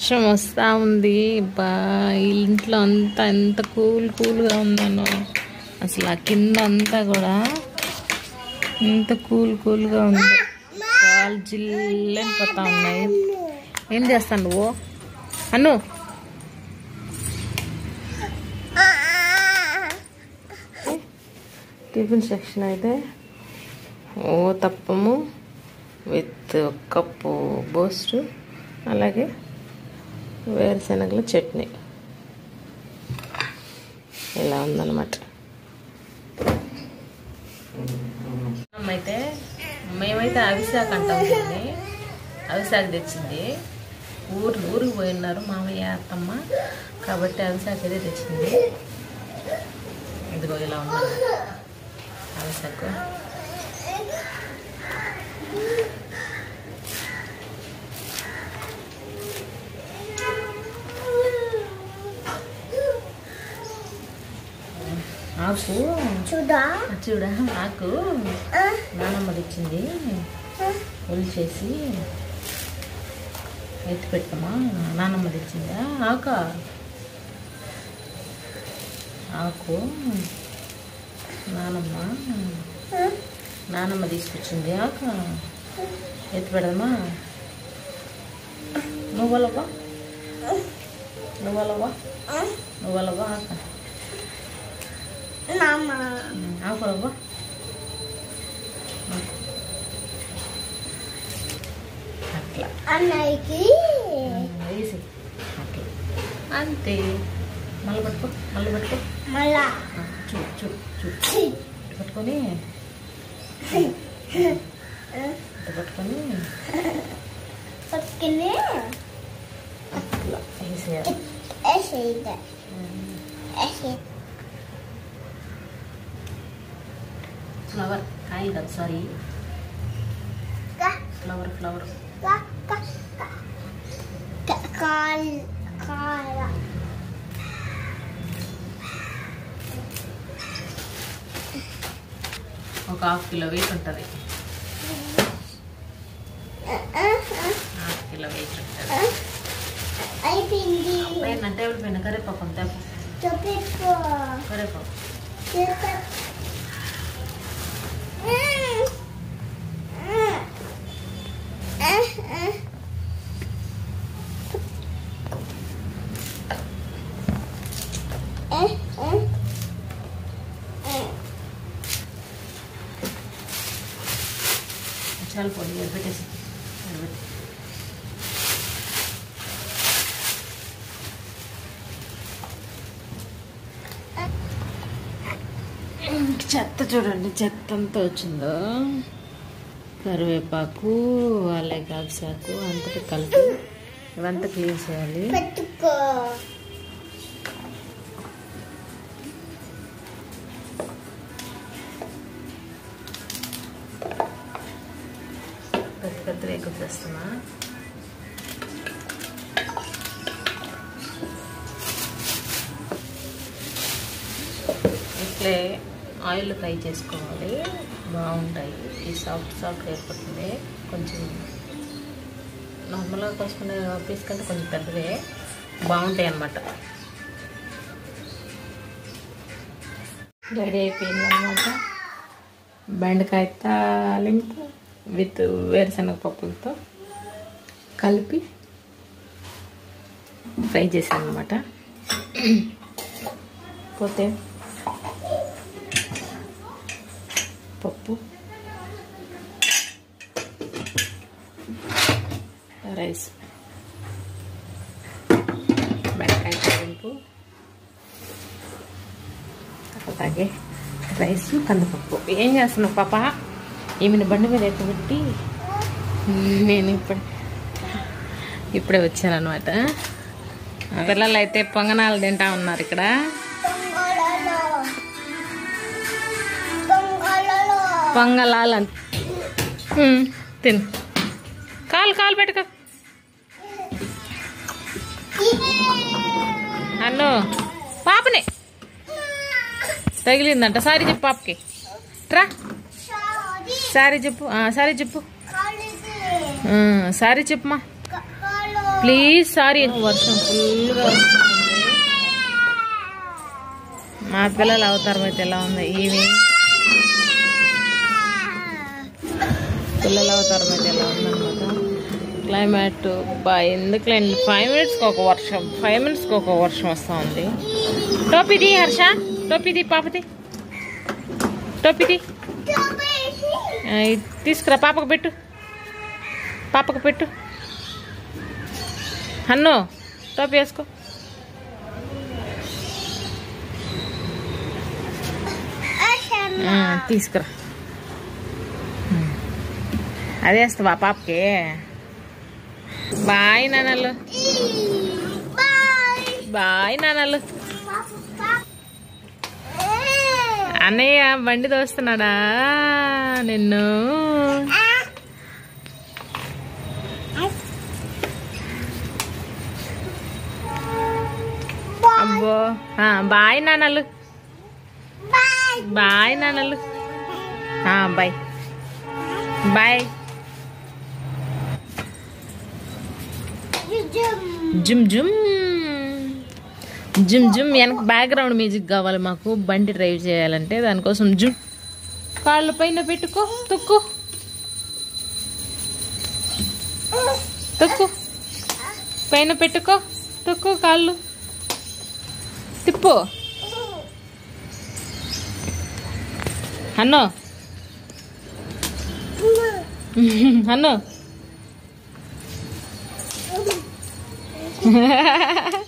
వర్షం వస్తూ ఉంది. ఇంట్లో అంతా ఎంత కూల్గా ఉందనో అసలు. ఆ కింద అంతా కూడా ఎంత కూల్గా ఉంది. కాలు జిల్లని పోతా ఉన్నాయి. ఏం చేస్తాను నువ్వు అన్ను? టిఫిన్ సెక్షన్ అయితే తప్పము విత్ కప్పు బూస్ట్, అలాగే వేరుశనగల చట్నీ. ఇలా ఉందన్నమాట. అయితే మేమైతే అవిశాఖ అంటాం. అవిశాఖ తెచ్చింది. ఊరికి పోయినారు మామయ్య అత్తమ్మ, కాబట్టి అవిశాఖ అయితే తెచ్చింది. ఇదిగో ఇలా ఉన్నది అవిశాఖ. ఆకు చూడా, ఆకు నానమ్మ తెచ్చింది. ఒలిచేసి ఎత్తి పెట్టమా, నానమ్మ తెచ్చిందా ఆకు నానమ్మ తీసుకొచ్చింది. ఆకు ఎత్తి పెడదమ్మా. నువ్వలవ్వా ఆక ఆకులవ్వా. అట్లా వేసి అట్లా అంతే. మళ్ళీ పట్టుకో చూడు పట్టుకొని అట్లా వేసేయాలి. ఫ్లవర్ కాయలు కదా, సారీ ఫ్లవర్ ఒక ½ కిలో వెయిట్ ఉంటుంది. ½ కిలో వెయిట్ ఉంటుంది. టేబుల్ పైన కరేపాకు అంతే. కరేపాకు చాలా పొడి పెట్టేసి చెత్త చూడండి, చెత్త అంతా వచ్చిందో. కరివేపాకు, అలాగే అవిశాకు అంతటి కలిపి ఇవంతా క్లీన్ చేయాలి. పెద్ద రేకు చేస్తున్నా. ఇట్లే ఆయిల్ ఫ్రై చేసుకోవాలి, బాగుంటాయి. ఈ సాఫ్ట్ అయిపోతుంది. కొంచెం నార్మల్గా కోసుకునే పీస్ కంటే కొంచెం పెద్దవే బాగుంటాయి అన్నమాట. రెడీ అయిపోయింది అన్నమాట. బెండకాయ తాలింపు విత్ వేరుశనగ పప్పులతో కలిపి ఫ్రై చేశాను అన్నమాట. పోతే పప్పు, రైస్, బెండకాయ తాలింపు, అలాగే రైస్, కందిపప్పు. ఏం చేస్తున్నావు పాప? ఈమెను బండి మీద ఎక్కబెట్టి నేను ఇప్పుడే వచ్చాను అనమాట. పిల్లలు అయితే పొంగనాలు తింటా ఉన్నారు ఇక్కడ. పొంగలాలు తిను. కాలు పెట్టుకో అన్ను. పాపని తగిలిందంట. సారీ చెప్పు పాపకి. ట్రా సారీ చెప్పు. సారీ చెప్పు. సారీ చెప్పుమా. Please sorry. వర్షం ఫుల్గా వస్తుంది. మా పిల్లలు అవతారం అయితే ఎలా ఉంది ఇవి పిల్లలు అవతారం అయితే ఎలా ఉందన్నమాట. క్లైమేట్ ఎందుకు 5 మినిట్స్కి ఒక వర్షం 5 మినిట్స్కి ఒక వర్షం వస్తూ ఉంది. టోపీది హర్ష, టోపీది పాపది, టోపీది తీసుకురా. పాపకు పెట్టు, పాపకు పెట్టు. హన్ను టోపీ వేసుకో. తీసుకురా. అదే వేస్తావా పాపకి? బాయ్ నాన్నలు, బాయ్ నాన్నలు. అన్నయ్య బండి దోస్తున్నాడా నిన్ను? అబ్బో బాయ్ నాన్నలు, బాయ్ నాన్నలు. Bye bye. జుమ్ జుమ్ జుమ్ జుమ్. వెనక బ్యాక్గ్రౌండ్ మ్యూజిక్ కావాలి మాకు బండి డ్రైవ్ చేయాలంటే, దానికోసం జుమ్. కాళ్ళు పైన పెట్టుకో, తొక్కు తొక్కు, పైన పెట్టుకో, తొక్కు, కాళ్ళు తిప్పు. హన్ను హన్ను